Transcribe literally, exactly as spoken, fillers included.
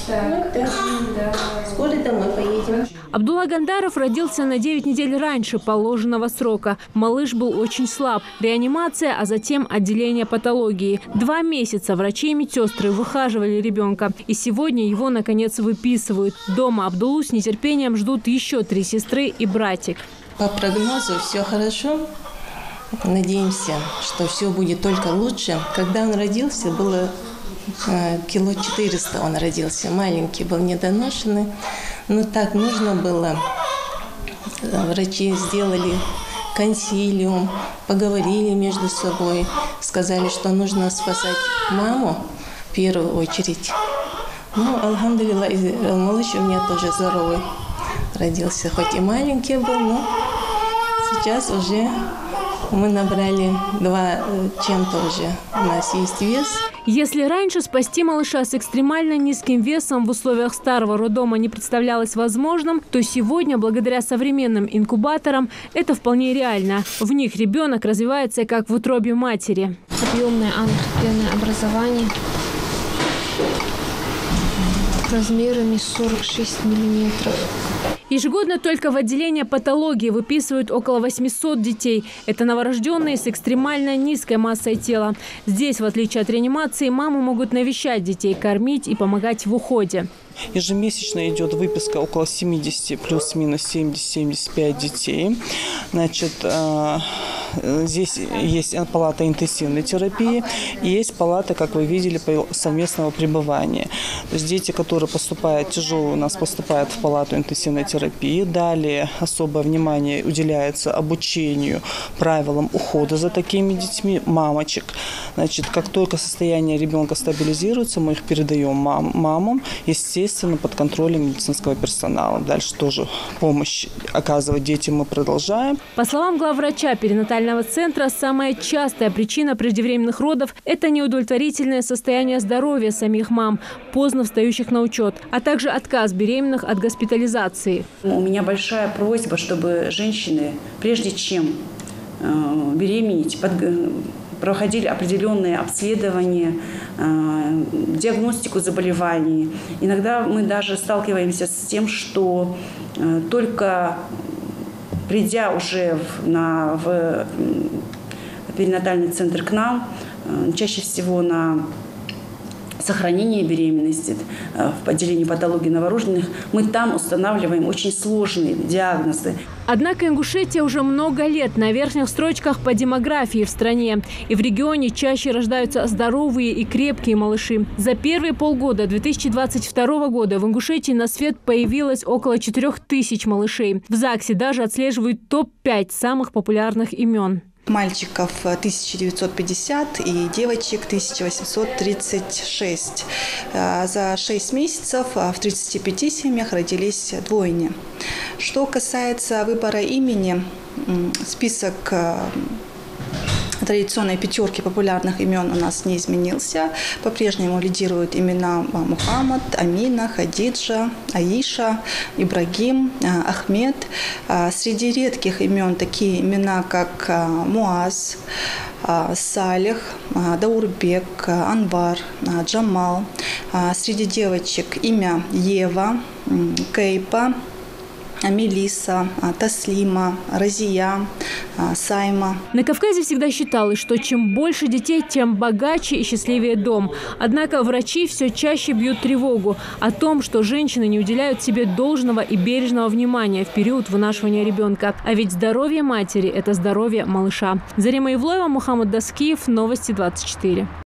Так, да. Да. Скоро домой поедем. Абдулла Гандаров родился на девять недель раньше положенного срока. Малыш был очень слаб. Реанимация, а затем отделение патологии. Два месяца врачи и медсестры выхаживали ребенка. И сегодня его, наконец, выписывают. Дома Абдуллу с нетерпением ждут еще три сестры и братик. По прогнозу все хорошо. Надеемся, что все будет только лучше. Когда он родился, было э, кило четыреста он родился. Маленький был, недоношенный. Но так нужно было. Врачи сделали консилиум, поговорили между собой. Сказали, что нужно спасать маму в первую очередь. Ну, алхамдулилла, малыш у меня тоже здоровый родился. Хоть и маленький был, но сейчас уже мы набрали два чем-то уже. У нас есть вес. Если раньше спасти малыша с экстремально низким весом в условиях старого роддома не представлялось возможным, то сегодня, благодаря современным инкубаторам, это вполне реально. В них ребенок развивается как в утробе матери. Объемное антрогенное образование размерами сорок шесть миллиметров. Ежегодно только в отделение патологии выписывают около восьмисот детей. Это новорожденные с экстремально низкой массой тела. Здесь, в отличие от реанимации, мамы могут навещать детей, кормить и помогать в уходе. Ежемесячно идет выписка около семидесяти, плюс-минус семьдесят-семьдесят пять детей. Значит, здесь есть палата интенсивной терапии и есть палата, как вы видели, совместного пребывания. То есть дети, которые поступают тяжелые, у нас поступают в палату интенсивной терапии. Далее особое внимание уделяется обучению правилам ухода за такими детьми, мамочек. Значит, как только состояние ребенка стабилизируется, мы их передаем мам, мамам, естественно, под контролем медицинского персонала. Дальше тоже помощь оказывать детям мы продолжаем. По словам главврача перинатального центра, самая частая причина преждевременных родов – это неудовлетворительное состояние здоровья самих мам, поздно встающих на учет, а также отказ беременных от госпитализации. У меня большая просьба, чтобы женщины, прежде чем э, беременеть, под, проходили определенные обследования, э, диагностику заболеваний. Иногда мы даже сталкиваемся с тем, что э, только придя уже в, на, в перинатальный центр к нам, э, чаще всего на сохранение беременности в отделении патологии новорожденных, мы там устанавливаем очень сложные диагнозы. Однако Ингушетия уже много лет на верхних строчках по демографии в стране. И в регионе чаще рождаются здоровые и крепкие малыши. За первые полгода две тысячи двадцать второго года в Ингушетии на свет появилось около четырёх тысяч малышей. В ЗАГСе даже отслеживают топ пять самых популярных имен. Мальчиков тысяча девятьсот пятьдесят и девочек тысяча восемьсот тридцать шесть. За шесть месяцев в тридцати пяти семьях родились двойни. Что касается выбора имени, список традиционной пятерки популярных имен у нас не изменился. По-прежнему лидируют имена Мухаммад, Амина, Хадиджа, Аиша, Ибрагим, Ахмед. Среди редких имен такие имена, как Муаз, Салих, Даурбек, Анвар, Джамал. Среди девочек имя Ева, Кейпа, Мелиса, Таслима, Разия, Сайма. На Кавказе всегда считалось, что чем больше детей, тем богаче и счастливее дом. Однако врачи все чаще бьют тревогу о том, что женщины не уделяют себе должного и бережного внимания в период вынашивания ребенка. А ведь здоровье матери – это здоровье малыша. Зарема Ивлоева, Мухаммад Даскиев, Новости двадцать четыре.